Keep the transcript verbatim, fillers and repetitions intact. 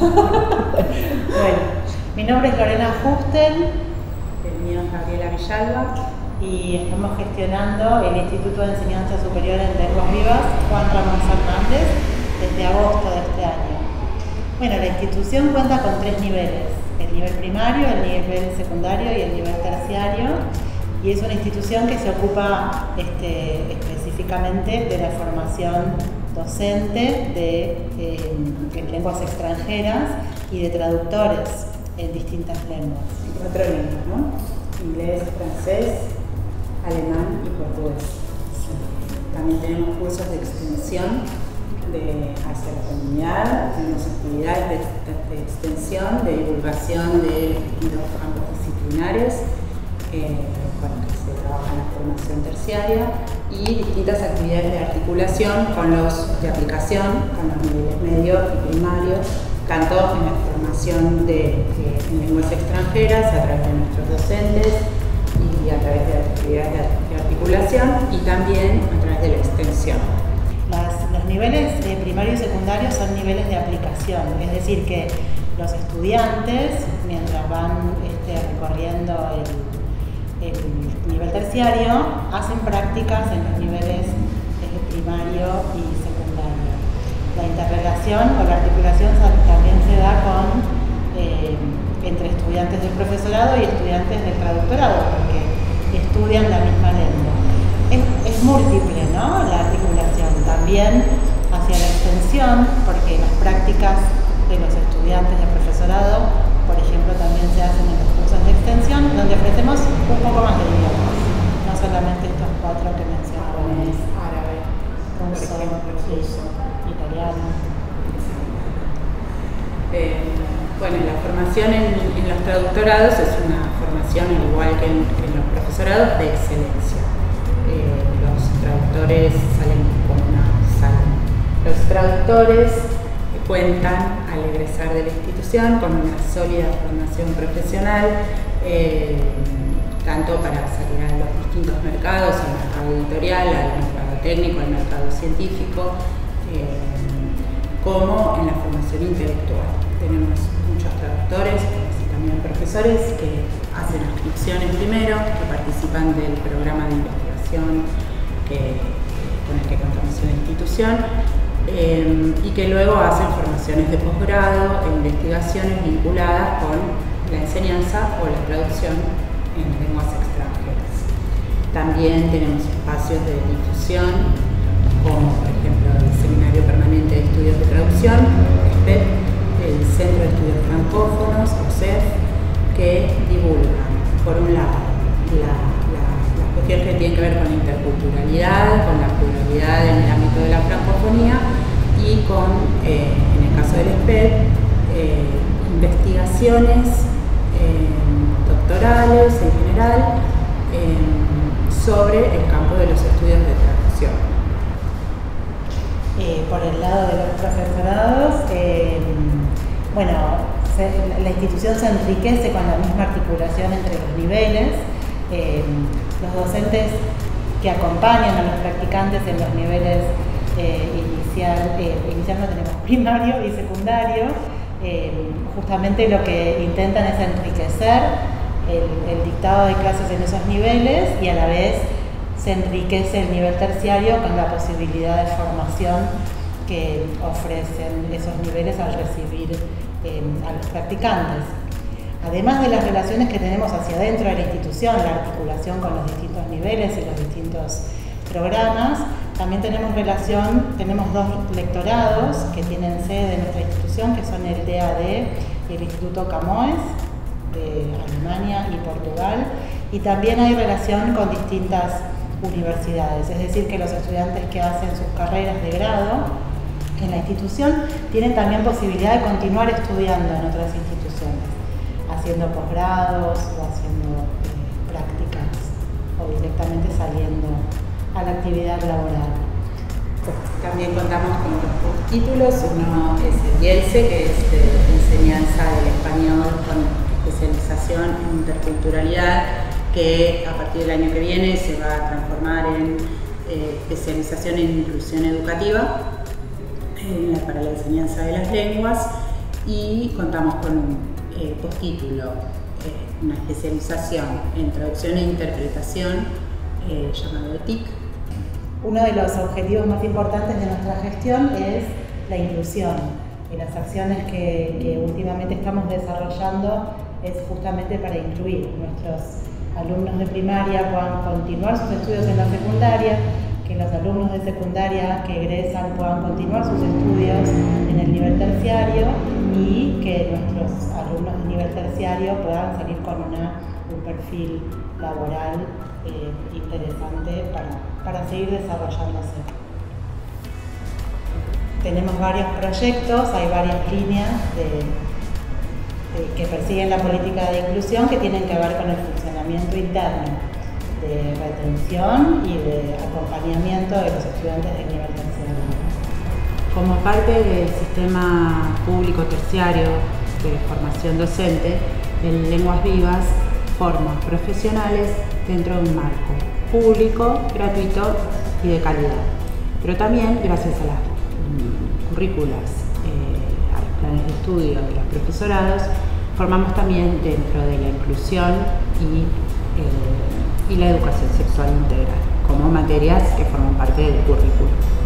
Bueno, mi nombre es Lorena Justel, el mío es Gabriela Villalba y estamos gestionando el Instituto de Enseñanza Superior en Lenguas Vivas Juan Ramón Fernández desde agosto de este año. Bueno, la institución cuenta con tres niveles, el nivel primario, el nivel secundario y el nivel terciario, y es una institución que se ocupa este, específicamente de la formación docente de eh, en lenguas extranjeras y de traductores en distintas lenguas. Cuatro lenguas, ¿no? Inglés, francés, alemán y portugués. Sí. También tenemos cursos de extensión de, hacia la comunidad, tenemos actividades de, de extensión, de divulgación de distintos campos disciplinares, eh, bueno, que se trabaja en la formación terciaria, y distintas actividades de articulación con los de aplicación, con los niveles medio y primarios, tanto en la formación de, de en lenguas extranjeras a través de nuestros docentes y a través de actividades de, de articulación, y también a través de la extensión. Las, los niveles eh, primario y secundario son niveles de aplicación, es decir que los estudiantes, mientras van este, recorriendo el el nivel terciario, hacen prácticas en los niveles eh, primario y secundario. La interrelación o la articulación también se da con, eh, entre estudiantes del profesorado y estudiantes del traductorado, porque estudian la misma lengua. Es, es múltiple, ¿no?, la articulación. También hacia la extensión, porque las prácticas de los estudiantes del profesorado, por ejemplo, también se hacen en los cursos de extensión, donde ofrecemos un poco más de idiomas, no solamente estos cuatro que mencioné: árabe, ruso, ruso, italiano. Eh, bueno, la formación en, en los traductorados es una formación, al igual que en, que en los profesorados, de excelencia. Eh, los traductores salen como una sala. Los traductores cuentan al egresar de la institución con una sólida formación profesional, eh, tanto para salir a los distintos mercados, al mercado editorial, al mercado técnico, al mercado científico, eh, como en la formación intelectual. Tenemos muchos traductores y también profesores que hacen inscripciones primero, que participan del programa de investigación que, con el que contamos en la institución, Eh, y que luego hacen formaciones de posgrado e investigaciones vinculadas con la enseñanza o la traducción en lenguas extranjeras. También tenemos espacios de difusión, como por ejemplo el Seminario Permanente de Estudios de Traducción, S P E T, el Centro de Estudios Francófonos, o C E F, que divulgan, por un lado, la, la, las cuestiones que tienen que ver con la interculturalidad, con la pluralidad en el ámbito de la francofonía, y con, eh, en el caso del S P E T, eh, investigaciones eh, doctorales en general eh, sobre el campo de los estudios de traducción. Eh, por el lado de los profesorados, eh, bueno, se, la institución se enriquece con la misma articulación entre los niveles. Eh, los docentes que acompañan a los practicantes en los niveles eh, inicial, eh, inicial no tenemos primario y secundario, eh, justamente lo que intentan es enriquecer el, el dictado de clases en esos niveles, y a la vez se enriquece el nivel terciario con la posibilidad de formación que ofrecen esos niveles al recibir eh, a los practicantes. Además de las relaciones que tenemos hacia adentro de la institución, la articulación con los distintos niveles y los distintos programas, también tenemos relación, tenemos dos lectorados que tienen sede en nuestra institución, que son el D A D y el Instituto Camões de Alemania y Portugal, y también hay relación con distintas universidades, es decir, que los estudiantes que hacen sus carreras de grado en la institución tienen también posibilidad de continuar estudiando en otras instituciones, haciendo posgrados o haciendo eh, prácticas o directamente saliendo a la actividad laboral. También contamos con dos títulos, uno es el IELSE, que es de enseñanza del español con especialización en interculturalidad, que a partir del año que viene se va a transformar en eh, especialización en inclusión educativa eh, para la enseñanza de las lenguas, y contamos con un eh, postítulo, eh, una especialización en traducción e interpretación eh, llamado E T I C. Uno de los objetivos más importantes de nuestra gestión es la inclusión. Y las acciones que, que últimamente estamos desarrollando es justamente para incluir nuestros alumnos de primaria puedan continuar sus estudios en la secundaria, que los alumnos de secundaria que egresan puedan continuar sus estudios en el nivel terciario y que nuestros alumnos de nivel terciario puedan salir con una, un perfil laboral eh, interesante para, para seguir desarrollándose. Tenemos varios proyectos, hay varias líneas de, de, que persiguen la política de inclusión que tienen que ver con el funcionamiento interno, de retención y de acompañamiento de los estudiantes de nivel terciario. Como parte del sistema público terciario de formación docente, el Lenguas Vivas forma profesionales dentro de un marco público, gratuito y de calidad, pero también gracias a las currículas, eh, a los planes de estudio de los profesorados, formamos también dentro de la inclusión y, eh, y la educación sexual integral, como materias que forman parte del currículo.